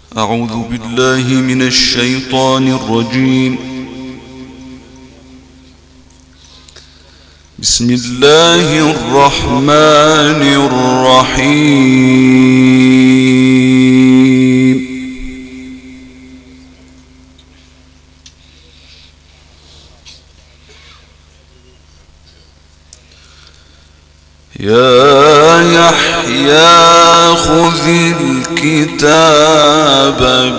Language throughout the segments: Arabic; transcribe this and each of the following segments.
أعوذ بالله من الشيطان الرجيم. بسم الله الرحمن الرحيم. يا يحيى خذ الكتاب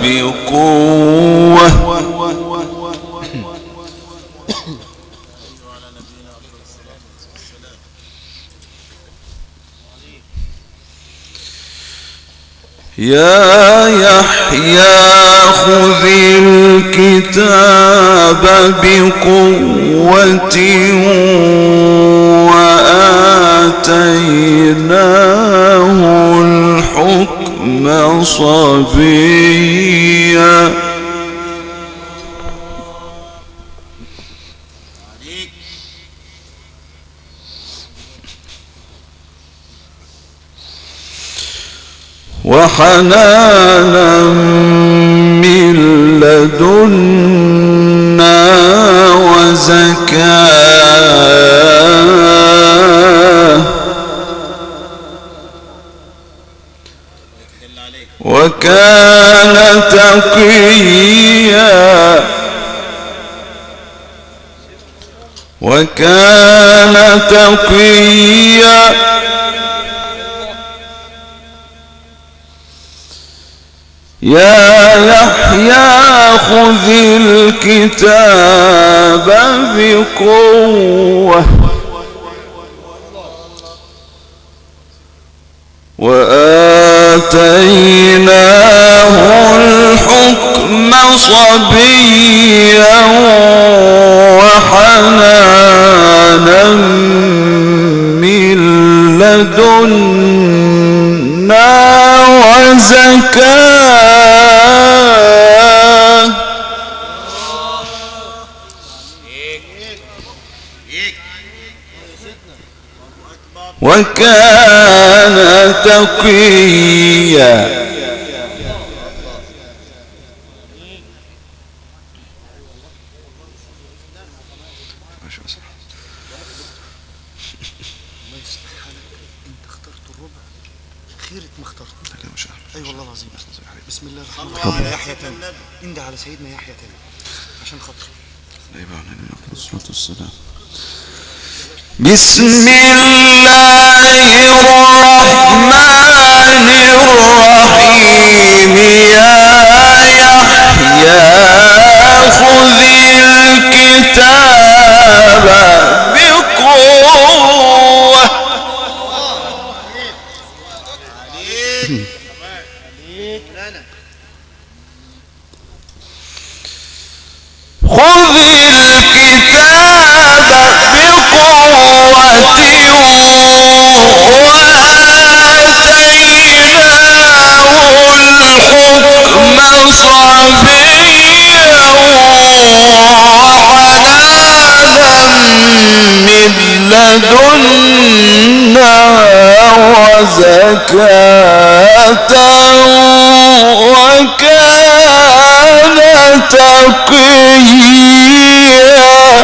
بقوة يا يحيى خذ الكتاب بقوة وآتيناه الحكم صبيا. وحنانا من لدنا وزكاة وكان تقيا يا يحيى خذ الكتاب بقوة وآتيناه الحكم صبيا وحنانا من لدنا وزكاة وكان تقيا. بسم الله الرحمن الرحيم. يا يحيى تاني انده على سيدنا يحيى تاني عشان خاطر بسم الله الرحمن الرحيم. يا يحيى خذ الكتاب بقوة خذ الكتاب بقوة وآتيناه الحكم صبيا وحنانا من لدنا وزكاة وكان تقيا.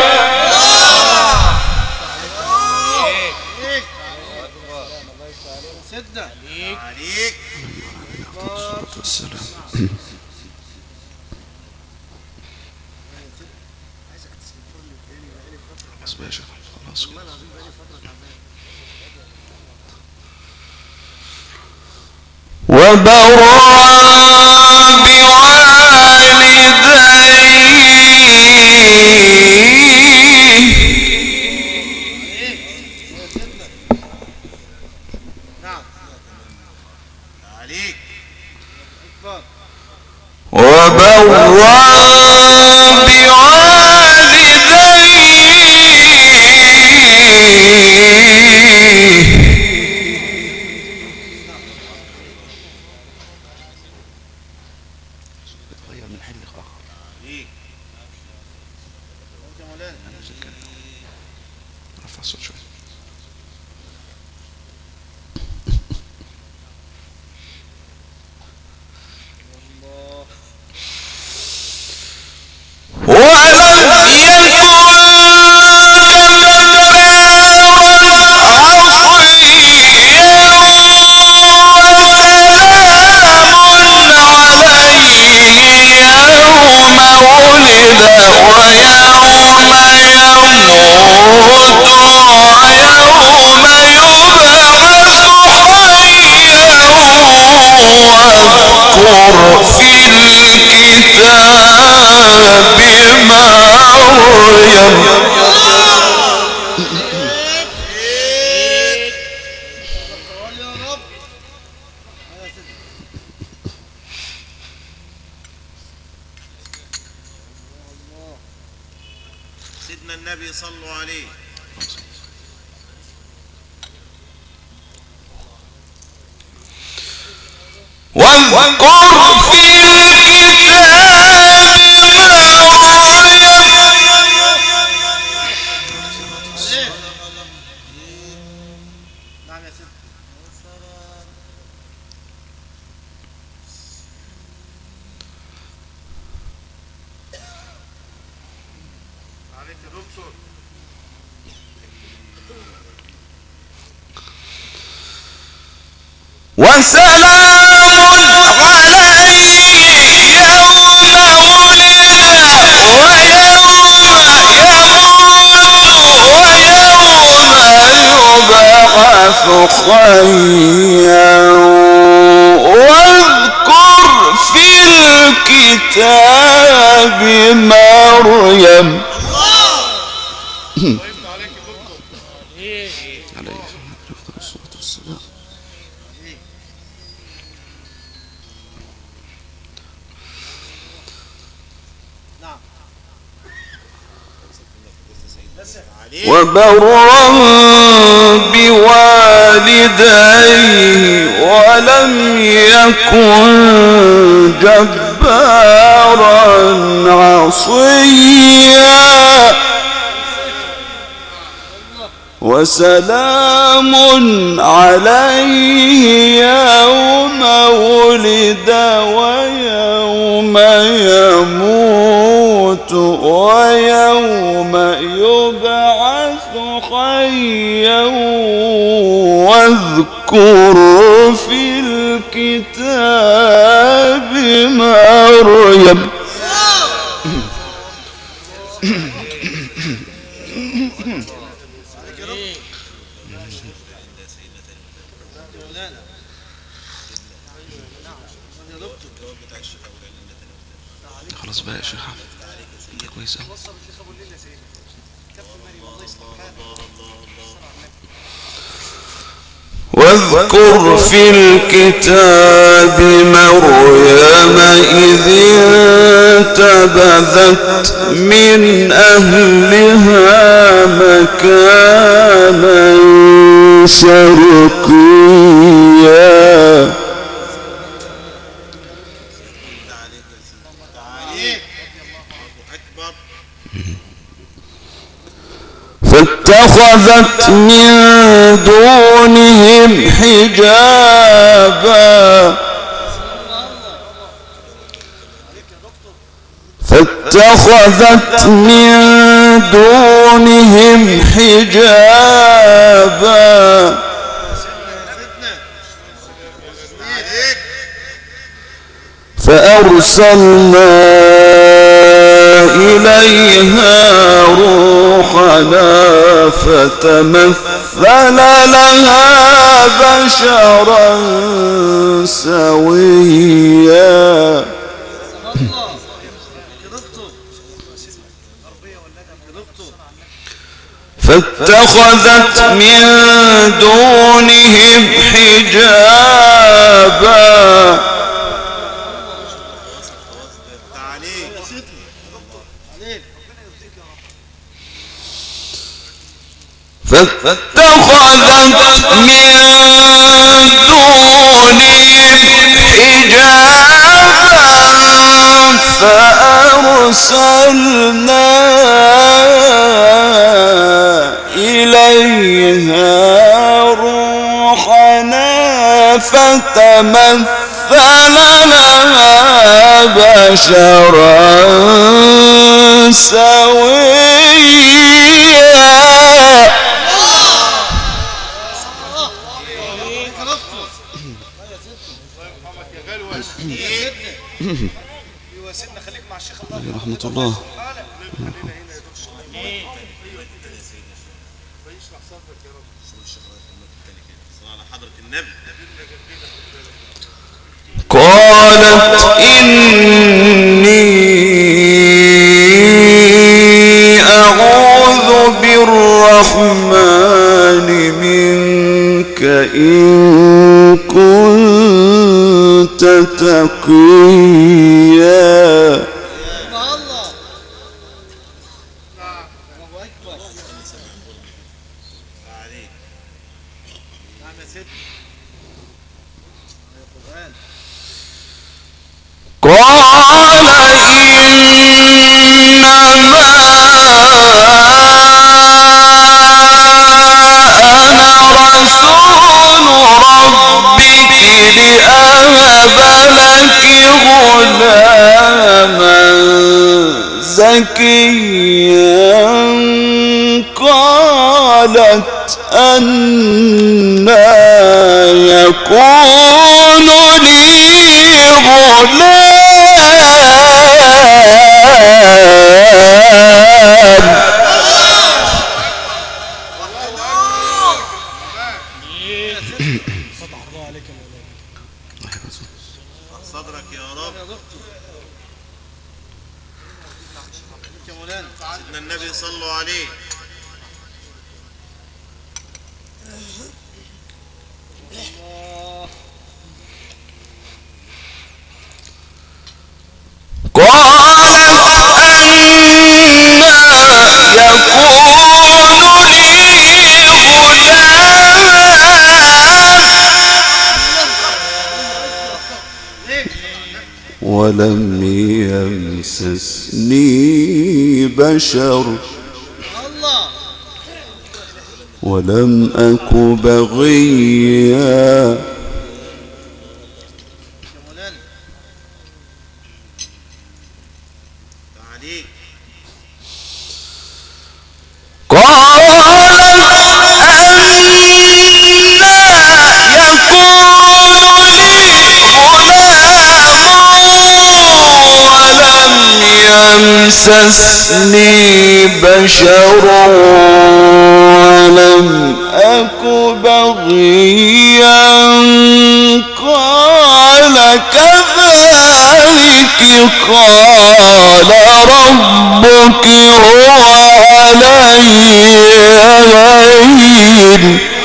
وبرا في الكتاب مريم سيدنا النبي صلوا عليه. واذكر في الكتاب مريم نعم يا سيدي. عليك يا دكتور. وسلام عليه يوم ولد ويوم يبعث حيا واذكر في الكتاب مريم وبرا بوالديه ولم يكن جبارا عصيا وسلام عليه يوم ولد ويوم يموت ويوم يبعث حيا واذكر في الكتاب مريم خلاص بقى يا شيخ حافظ كويس قوي. واذكر في الكتاب مريم إذ انتبذت من أهلها مكانا شرقيا فاتخذت من دونهم حجابا فأرسلنا إليها روحنا فتمثل لها بشرا سويا فاتخذت من دونهم حجابا فاتخذت من دونهم حجابا فأرسلنا إليها روحنا فتمثل لها بشرا سويا رحمة الله قالت إني أعوذ بالرحمن منك إن كنت تقيا. قال إنما أنا رسول ربك لأهب لك غلاما زكيا. قالت أنى يكون لي صدرك يا رب يا مولانا. سيدنا النبي صلوا عليه. ولم يمسسني بشر ولم أك بغيا. يمسسني بشر ولم أك بغيا. قال كذلك قال ربك هو علي هين.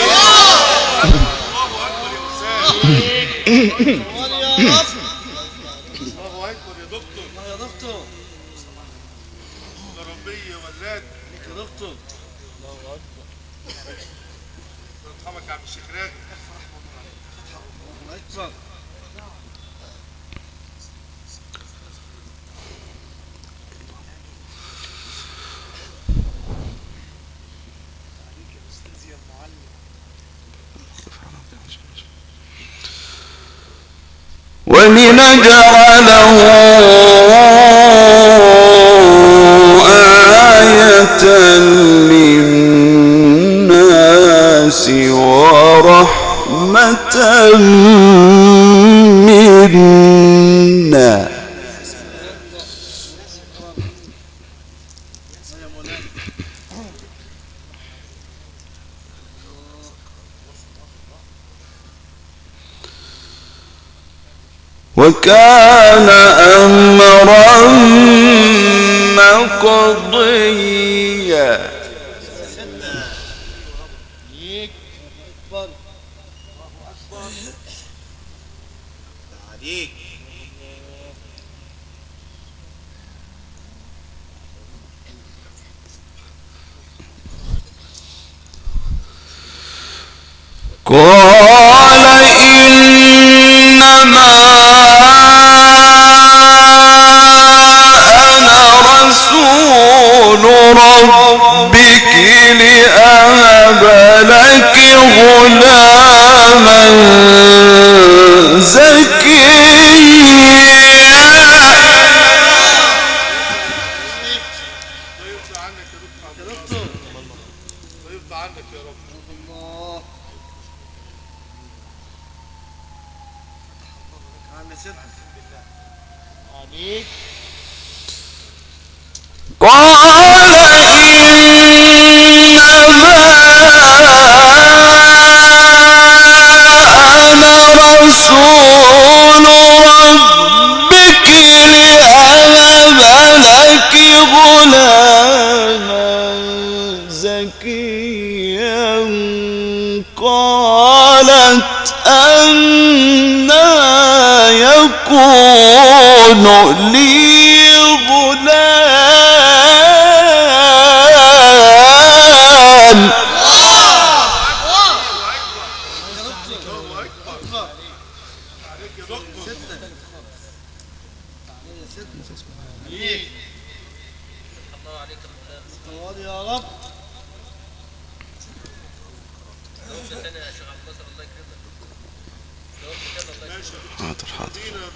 ولنجعله آية للناس ورحمة منا. وكان أمرا مقضيا. قال إنما أنا رسول ربك لأهب لك غلاما زكيا. قال إنما أنا رسول يكون لي غلام حاضر حاضر.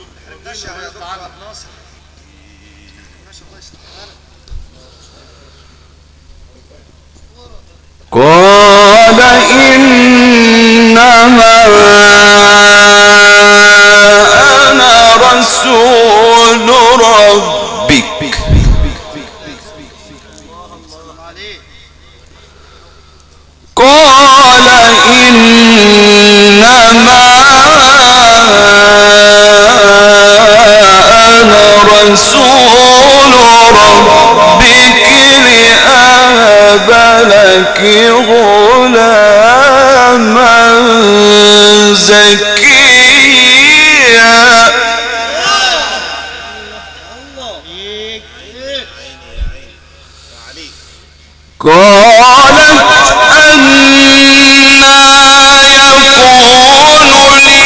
قال إنما أنا رسول ربك قال إنما أنا رسول ربك لأهب لك غلاما زكيا قالت أنى يكون لي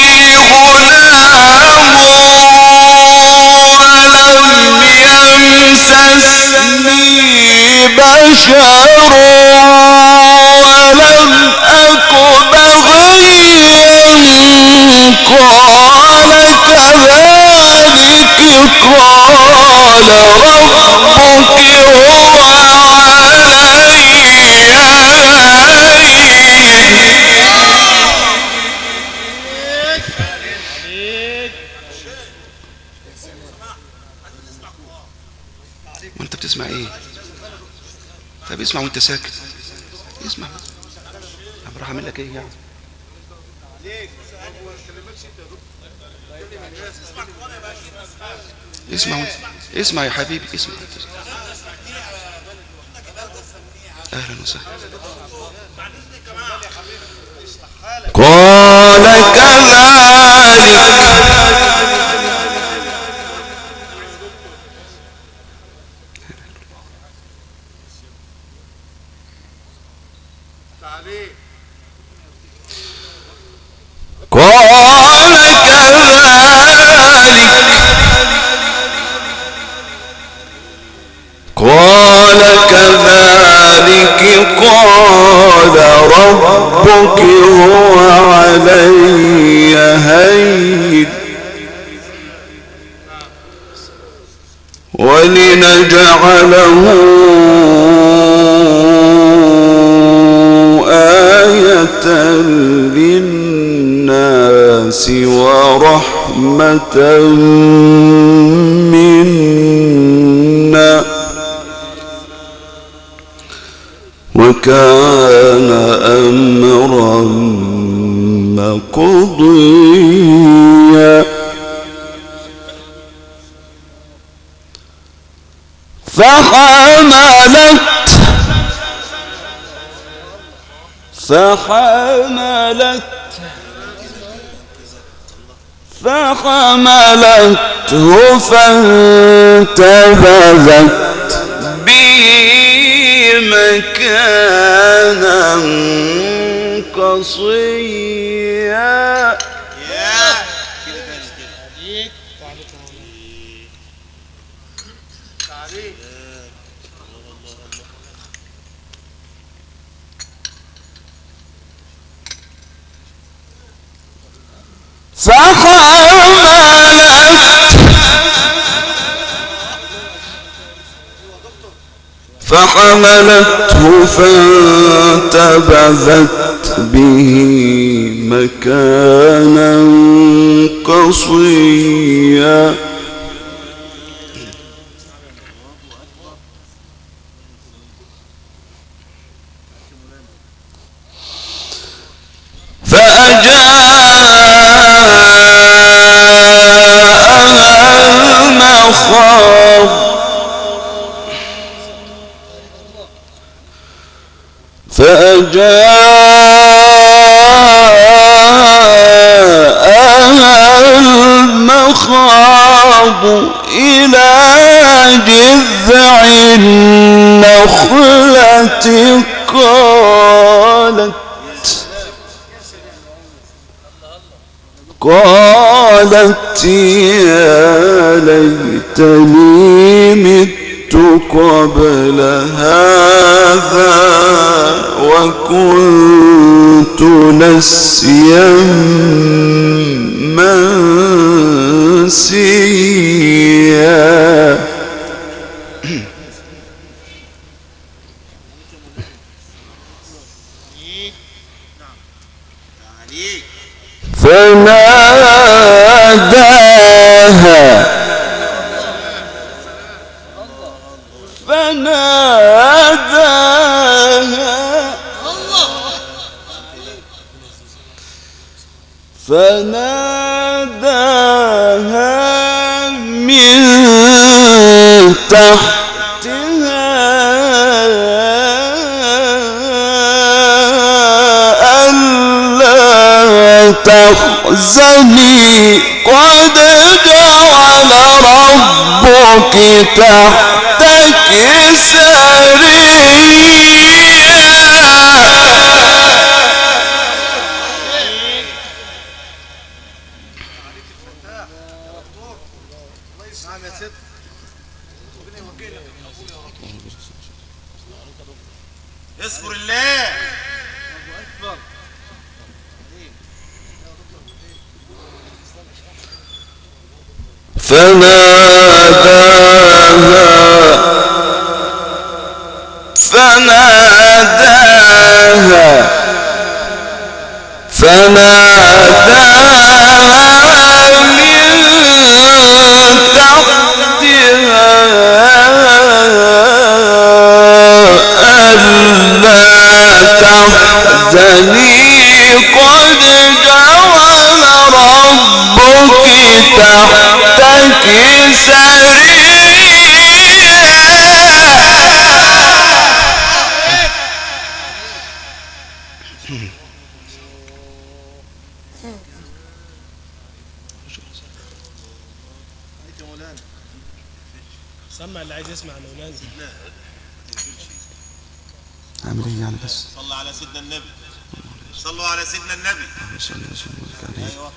غلام ولم يمسسني بشر ولم أك بغيا قال كذلك قال ربك هو علي وانت بتسمع ايه؟ طب اسمع وانت ساكت. اسمع. طب راح اعمل لك ايه يعني؟ اسمع وانت. اسمع يا حبيبي اسمع. اهلا وسهلا. قال كذلك قال كذلك قال ربك هو علي هين ولنجعله آية للناس ورحمة منا وكان أمرا مقضيا فحملته فانتبذت به مكانا قصيا فحملته فانتبذت به مكانا قصيا فأجاءها المخاض إلى جذع النخلة قالت يا ليتني مت قبل هذا وكنت نسيا منسيا. فناداها من تحتها ألا تحزني قد جعل ربك تحتك سريا. اذكر الله. فناداها من تحتها ألا تحزني قد جعل ربك تحتك سريا. سمع اللي عايز يسمع مولانا. اعمل ايه يعني بس؟ صلى على سيدنا النبي. صلوا على سيدنا النبي. ايوه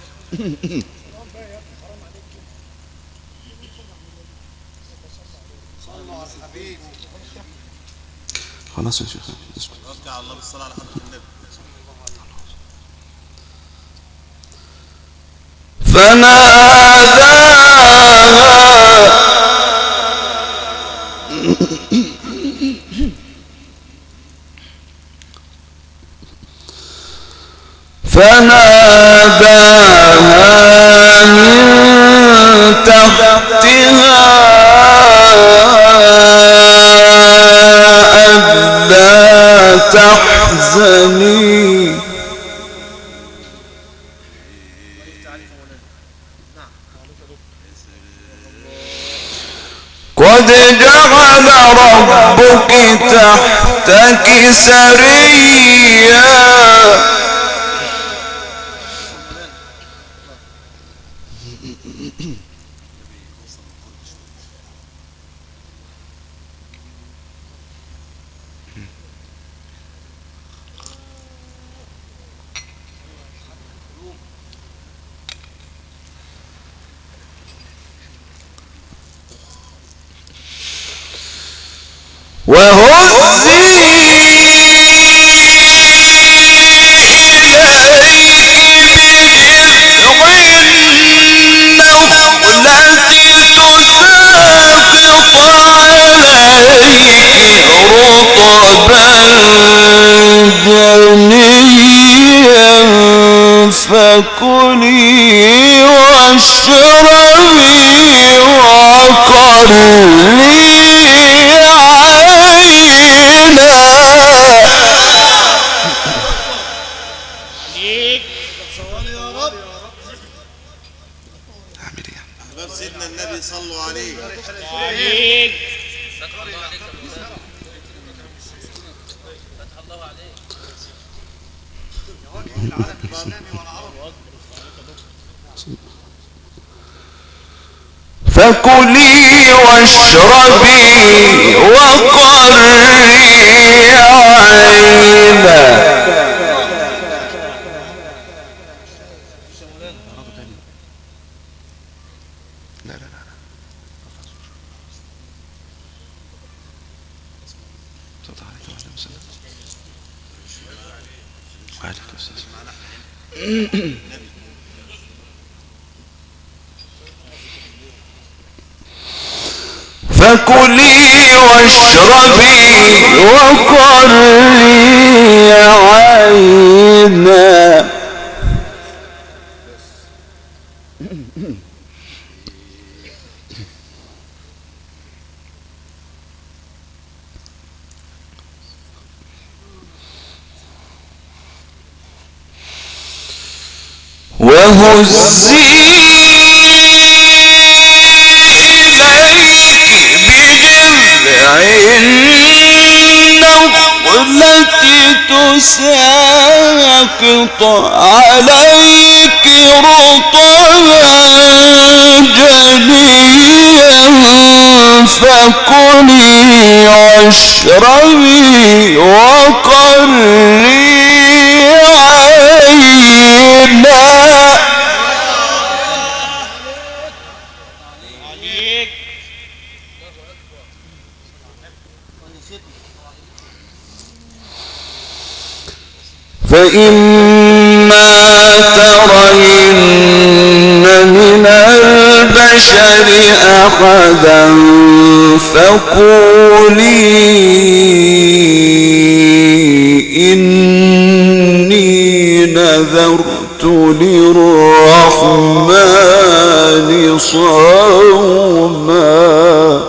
صلوا على الحبيب. خلاص يا شيخ اسكت. توكل على الله بالصلاة على حضرة النبي. فناداها من تحتها ألا تحزني قد جعل ربك تحتك سريا. وهزي فكلي واشربي وقري عينا. أحباب سيدنا النبي صلوا عليه. فكلي واشربي وقري عينا. فكلي واشربي وقري عينا. وهزي إليك بجذع النخلة تساقط عليك رطبا جنيا فكلي واشربي وقري عينا. فإما ترين من البشر أحدا فقولي إني نذرت للرحمن صوما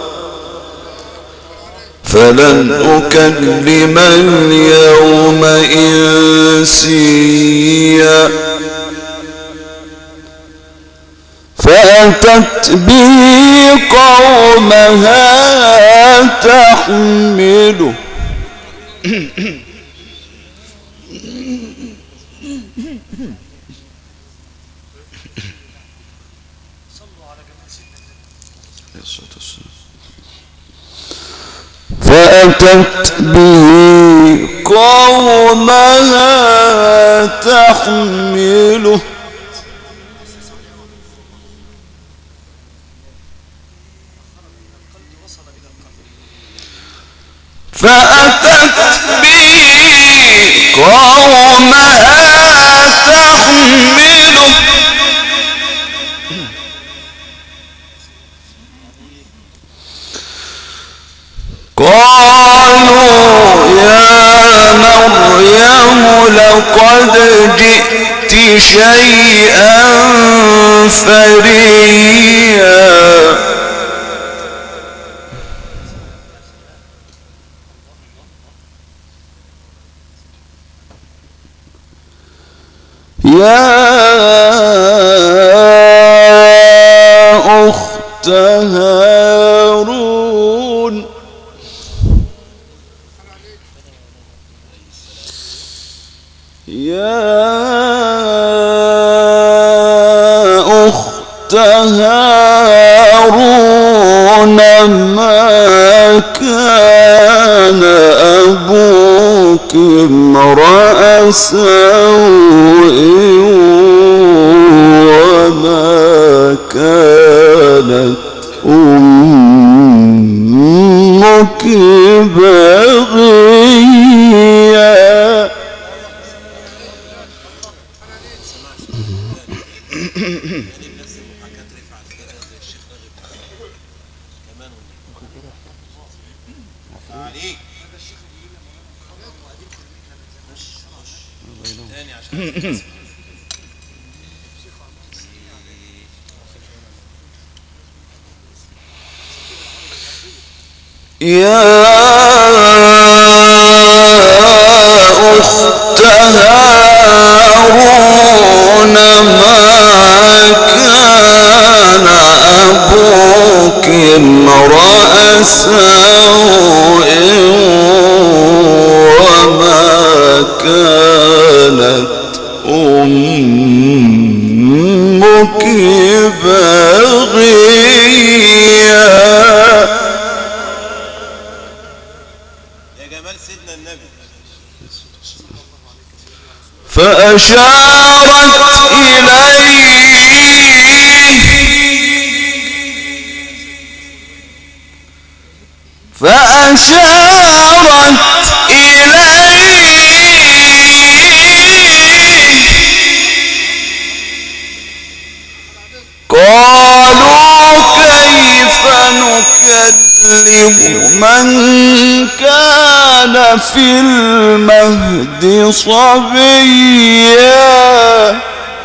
فلن أكلم اليوم إنسيا. فأتت به قومها تحمله فأتت به قومها تحمله فأتت به قومها تحمله قالوا يا مريم لقد جئت شيئا فريا. يا أخت هارون يا أخت هارون ما كان أبوك امرأ سوء وما كانت أمك بغيا. يا أخت هارون ما كان أبوك امرأ سوء وما كانت أمك بغيا. يا جمال سيدنا النبي. فأشارت قالوا كيف نكلم من كان في المهد صبيا.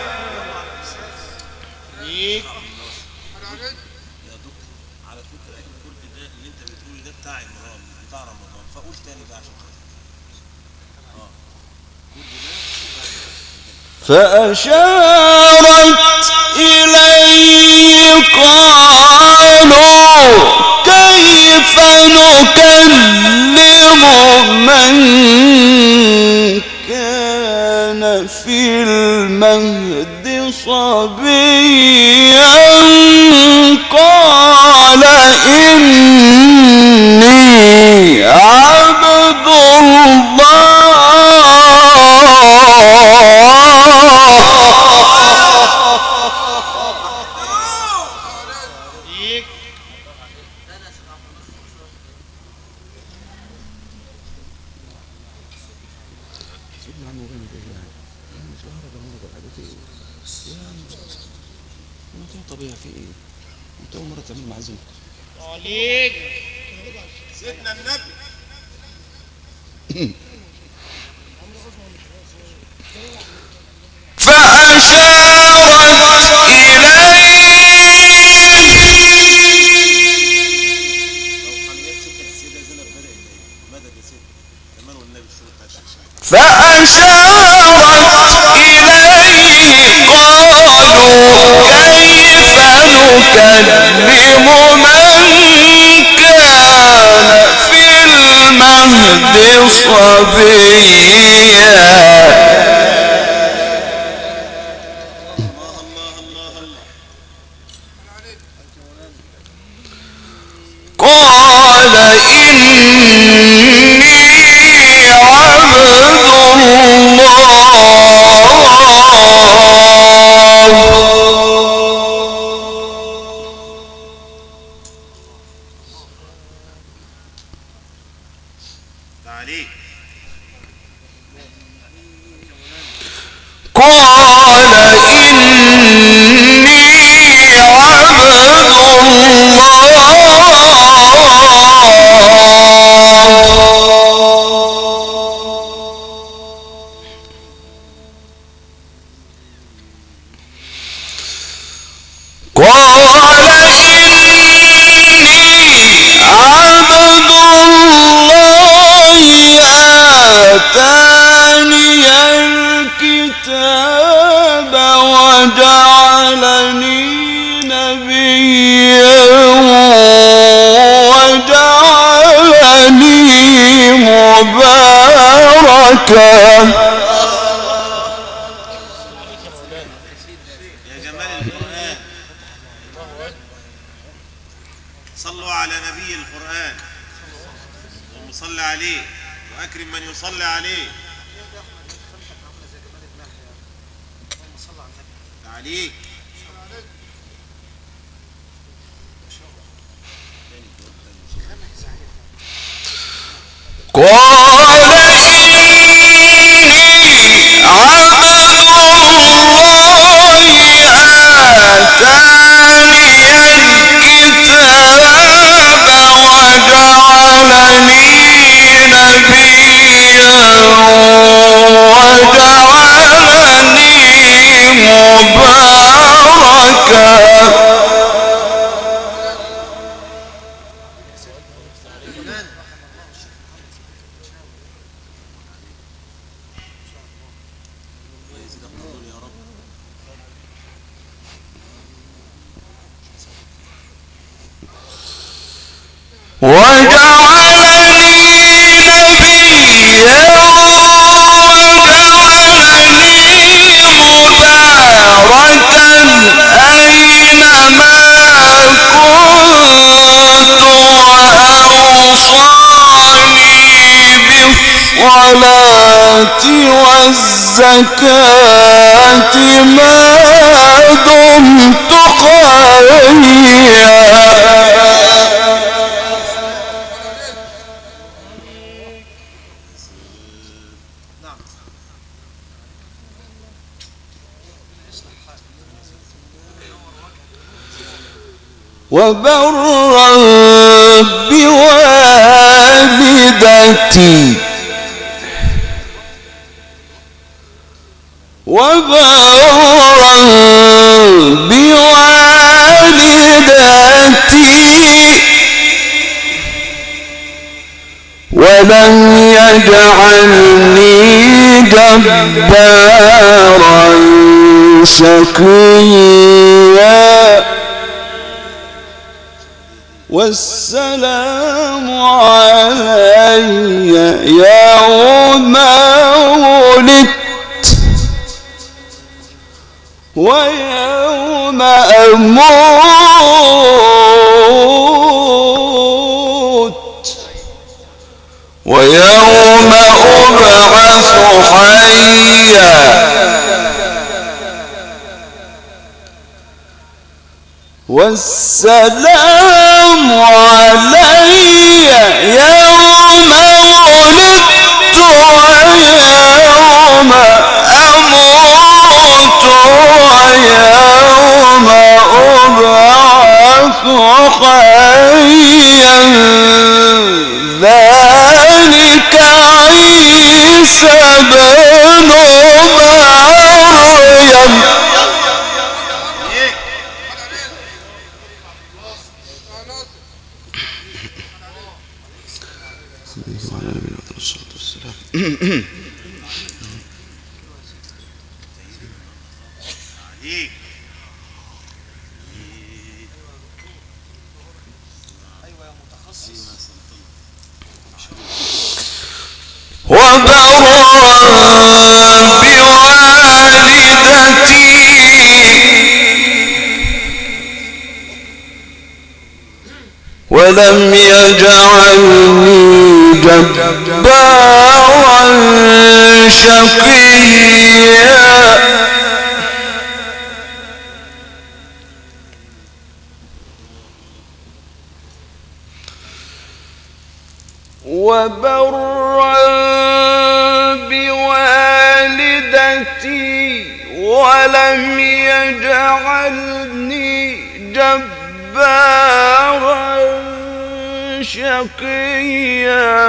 فأشارت إليه قالوا كيف نكلم من كان في المهد صبيا. قال إني عبد الله طبيعي في ايه؟ انت اول مره تعمل معزوم عليك سيدنا النبي. فأشارت إليه قالوا كيف نكلم من كان في المهد صبيا. قال إني عبد آتاني الكتاب وجعلني نبيا وجعلني مباركا. يا جمال القرآن. صلوا على نبي القرآن وصلى عليه وأكرم من يصلي عليه. عليك قال إني عبد الله آتاني الكتاب وجعلني نبيا وجعلني مباركا. وجعلني نبيا وجعلني مباركا والزكاة ما دمت حيا وبرا بوالدتي ولم يجعلني جبارا شقيا والسلام علي يوم ولدت ويوم أموت ويوم أبعث حيا والسلام علي يوم ولدت ويوم أموت ويوم أبعث حيا ذلك عيسى بن مريم وبرا بوالدتي ولم يجعلني جبارا شقيا وبرا بوالدتي ولم يجعلني جبارا شقيا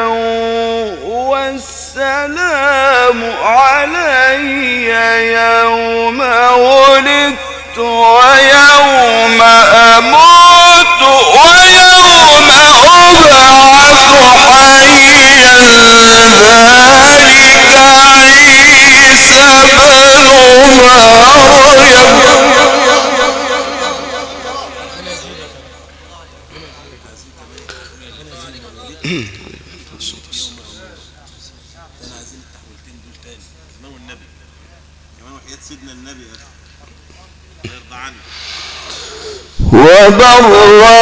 والسلام علي يوم ولدت ويوم أموت ويوم أبعث حيا ذلك عيسى بن مريم وبرا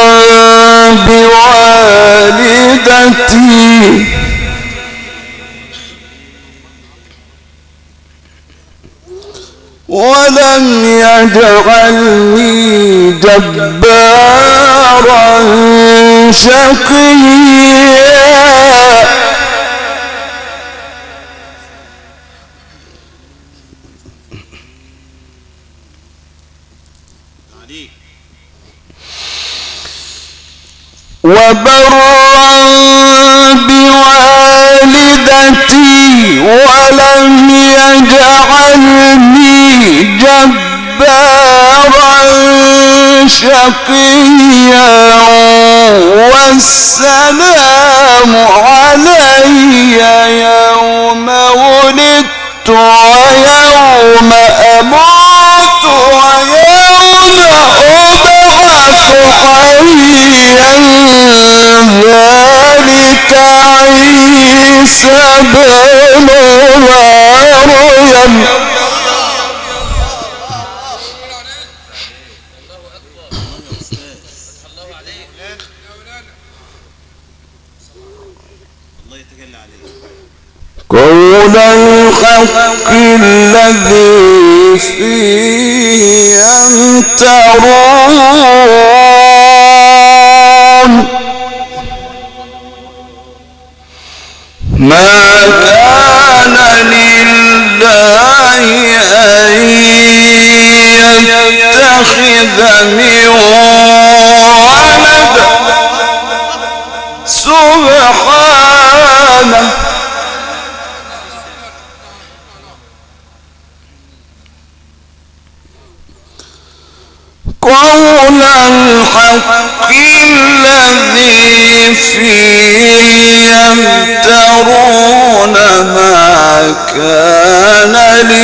بوالدتي ولم يجعلني جبارا شقيا وبرا بوالدتي ولم يجعلني جبارا شقيا والسلام علي يوم ولدت ويوم أموت ويوم أبعث حيا ذلك عيسى بن مريم الله يتجلى عليك قول الحق الذي فيه يمترون ما كان لله أن يتخذ من ولد سبحانه قول الحق الذي فيه يمترون ما كان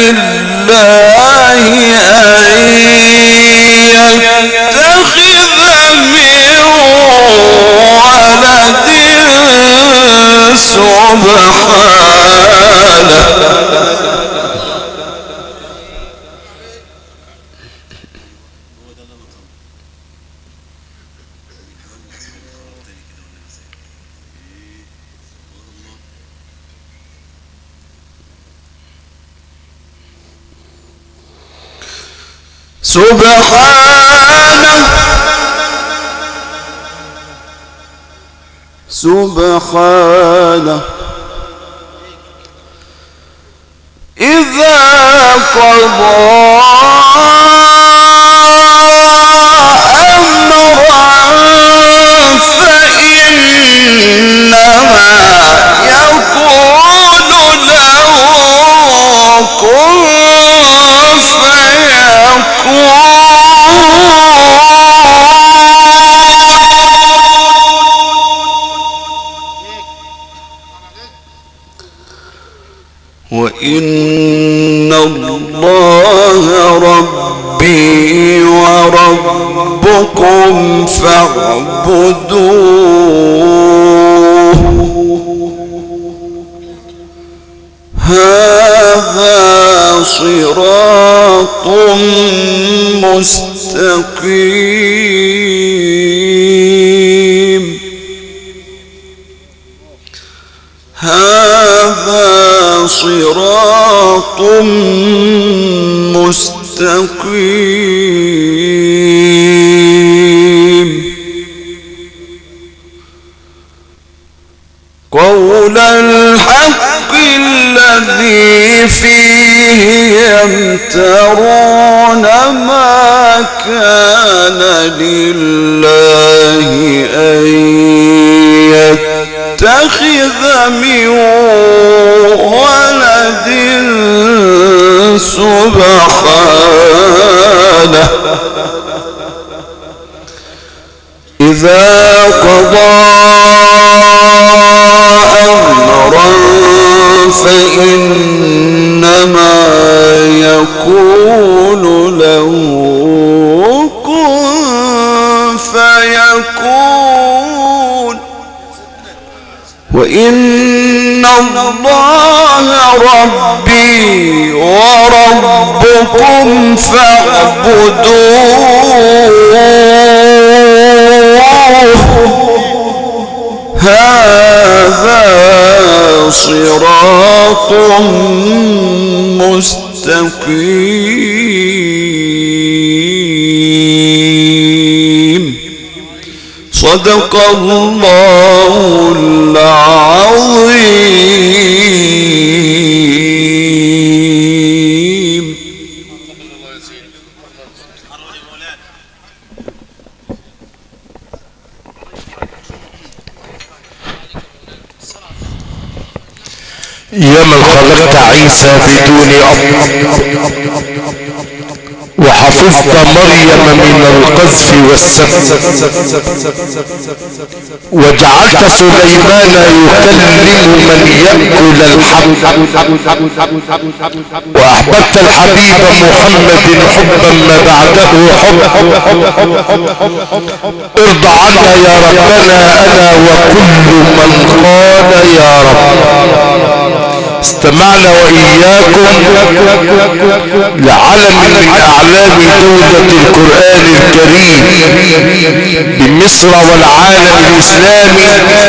لله أن يتخذ من ولد سبحانه سبحانه إذا قضى أمرا فإنما يقول له كن وإن الله ربي وربكم فاعبدوه هذا صراط مستقيم هذا صراط مستقيم قول الحق الذي فيه يمترون ما كان لله أن يتخذ من ولد سبحانه إذا قضى أمرا فإنما يقول له كن فيكون وإن الله ربي وربكم فاعبدوه هذا صراط مستقيم صدق الله العظيم. يا من خلقت عيسى بدون أب وحفظت مريم من القذف والسب وجعلت سليمان يكلم من يأكل الحب وأحببت الحبيب محمد حبا ما بعده حب ارض عنا يا ربنا أنا وكل من قال يا رب استمعنا وإياكم لعلم من أعلام دولة القرآن الكريم بمصر والعالم الإسلامي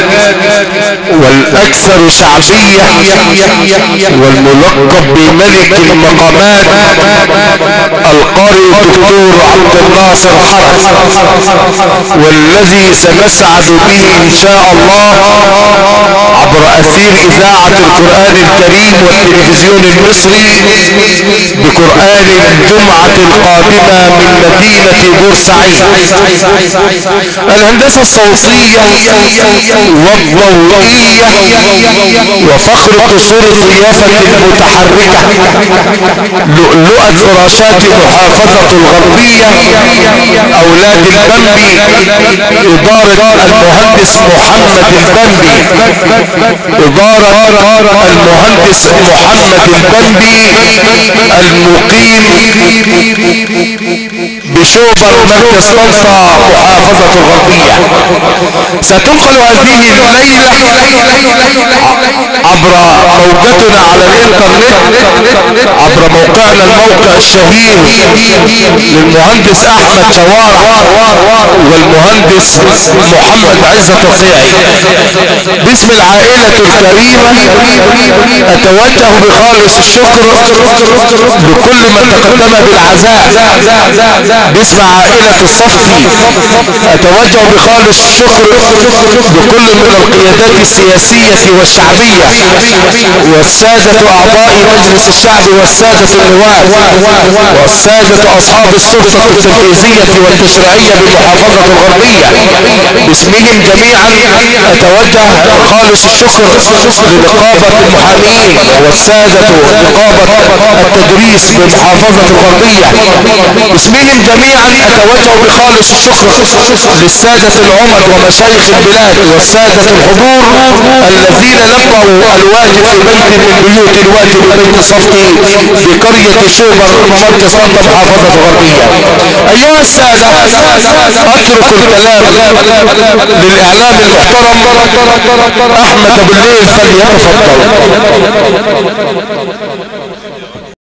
والأكثر شعبية والملقب بملك المقامات القارئ الدكتور عبد الناصر حرس، والذي سنسعد به إن شاء الله عبر أثير إذاعة القرآن الكريم والتلفزيون المصري بقرآن الجمعة القادمة من مدينة بورسعيد. الهندسة الصوتية والضوئية وفخر قصور الضيافة المتحركة لؤلؤة فراشات محافظة الغربية أولاد البنبي، إدارة المهندس محمد البنبي، إدارة المهندس محمد البنبي المقيم بشوبر مركز طنطا محافظة الغربية. ستنقل هذه الليلة عبر موجتنا على الانترنت عبر موقعنا الموقع الشهير للمهندس احمد شوارع والمهندس محمد عزة القيعي. باسم العائلة الكريمة اتوجه بخالص الشكر لكل من تقدم بالعزاء. باسم عائلة الصفتي اتوجه بخالص الشكر لكل من القيادات السياسية والشعبية والسادة اعضاء مجلس الشعب والسادة النواب والسادة اصحاب السلطة التنفيذية والتشريعية بمحافظة الغربية. باسمهم جميعا اتوجه خالص الشكر لنقابة المحامين والسادة نقابة التدريس بمحافظة الغربية. باسمهم جميعا اتوجه بخالص الشكر للسادة العمد ومشايخ البلاد والسادة الحضور الذين لبوا الواجب في بيت من بيوت الواجب بيت الصفتي بقرية شوبر مركز طنطا محافظة الغربية. ايها السادة اترك الكلام للاعلام المحترم احمد ابو الليل فليتفضل.